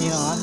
Ini lah.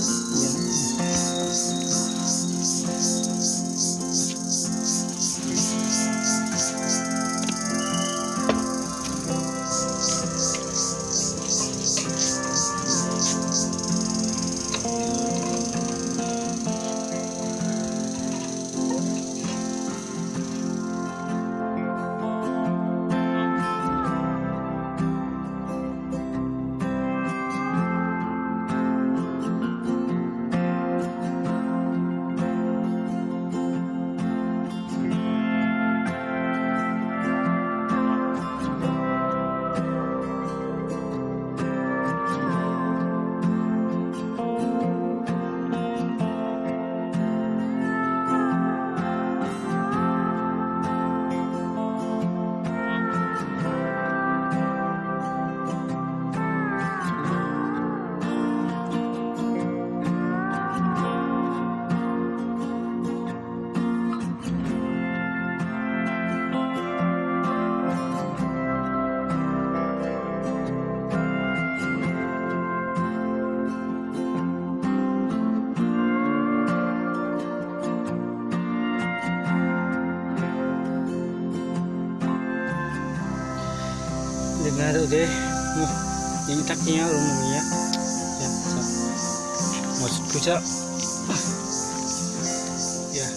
Dengar deh, ini taknya rumahnya, ya, maksudku cak, ya,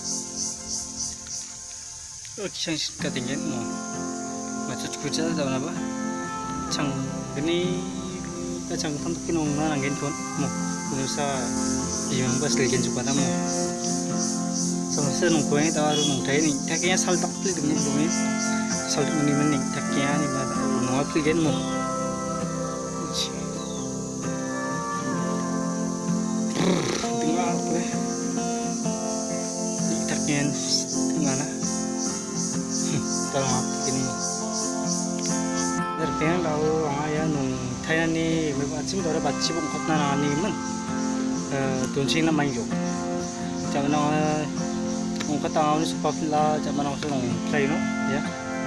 kisah ketinggian mau, maksudku cak tahu apa, cang ini, cang kan tuh nongna nangin pun, mau, berusaha yang bas lagi juga tamu, selesai nongkoing tahu nongtai ini, taknya sal tak beli dengan rumahnya, sal ini taknya ini pada Waktu kan mau tinggal apa tiktaknya gimana kalau apa ini dari pengen tahu ya nung Thailand nih mereka asim kalau baca buku kata nani men tuncing nama itu jangan nung kata nani supaya jangan nung senang play no ya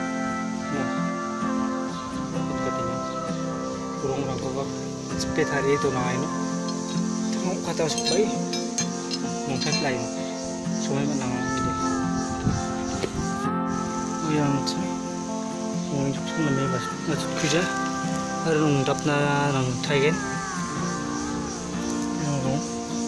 kurang rangkap sepeda hari itu naik no, tengok kata supaya mungkin lain, semua menang ini. Yang tu, orang itu namanya maksud kerja, ada orang dapna orang Thailand, yang orang,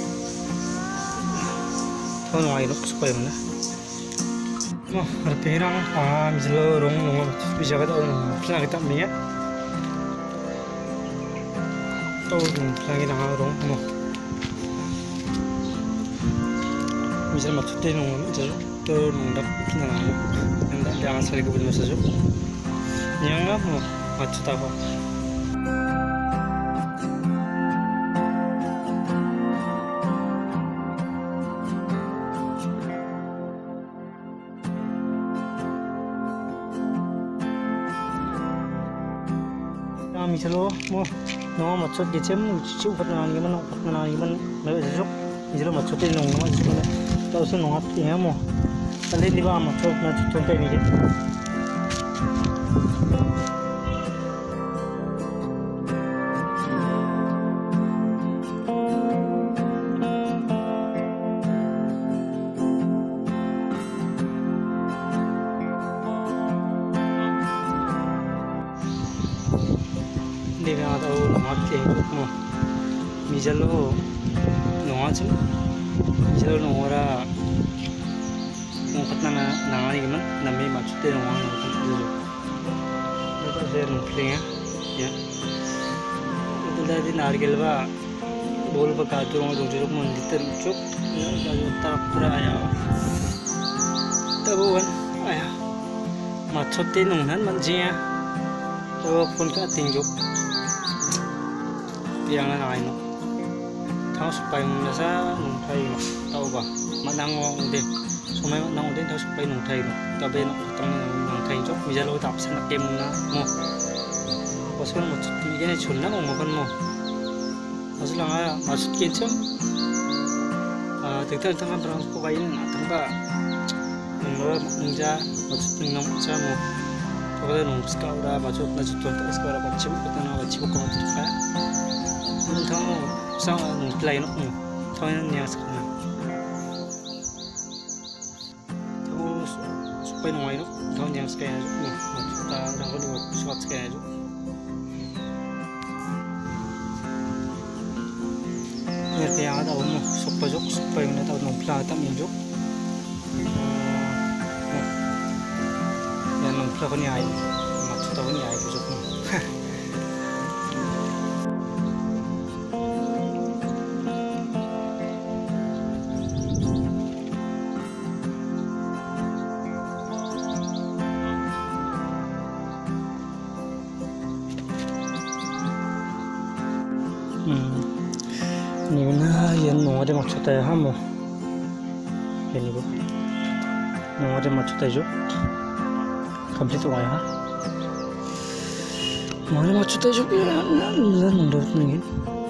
tahu naik no supaya mana. Mau ada perang, misalnya orang bisa kata orang pernah kita ni ya. Tahu lagi nak orang mo, misal macam tu nong jadi tu nong dak nak nong dak jangan sekali kebetulan saja, yang apa mo macam apa? Misalnya mo nó macet dia cem cuci upat nani man mereka jujur misalnya macet ini nong nama jujur mana tahu sih nong apa ya mo kali ini bah macet macet contoh ini kan dia tahu nama mo misalnya nong aja misalnya nong orang nong kata nangani gimana namanya maksudnya nong orang itu itu saya nongklingnya ya itu dari nargil bah bol berkatu orang jujur mandi tercuk ya jadi tarap teraya tahu kan ayah maksudnya nonghan manjinya tahu pun katingjuk yang lain, tahu supaya nasa nungtai tahu bah, manang orang deh, semua manang orang tahu supaya nungtai tapi nak ketemu nungtai jok, misalnya tak sana game na, mo, pasal macam tu ini cuna mo makan mo, pasal lah masuk kitchen, tiktok tengah berang pokoknya tengah, nungja macam tu nung macam mo, kalau nung sekarang masuk macam tu sekarang macam kita nak macam kau macam kaya. Tahu sa play no mo so niya sa na so supay no no so niya sa kaya no ta na ko no shot sa kaya kaya ada mo supay na tao no plata minjo yan no plata ko ni ay matsuta ko ni ay busok mo ini na yan no ada maksud saya hamu ini bu no ada maksud saya complete हुआ है हमारे maksud saya ya menurut mungkin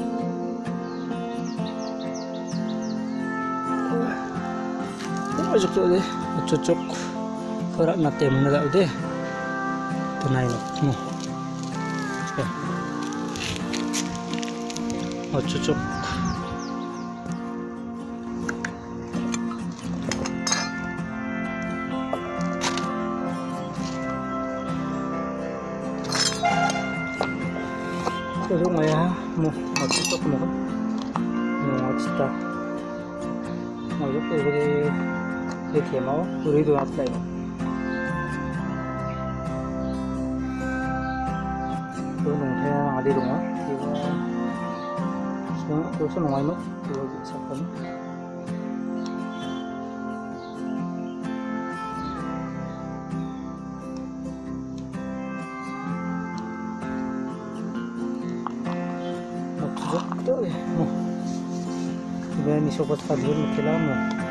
masuk tu deh cocok korak nate menegak deh tenai no cocok Pero ngaya mo magtutok mo no atsta mo yo pwede dito mo puri do atla yo to no thaya adi do ma so no ai no to sa pa Betul ya. Ini sobat kalian kailangan mo.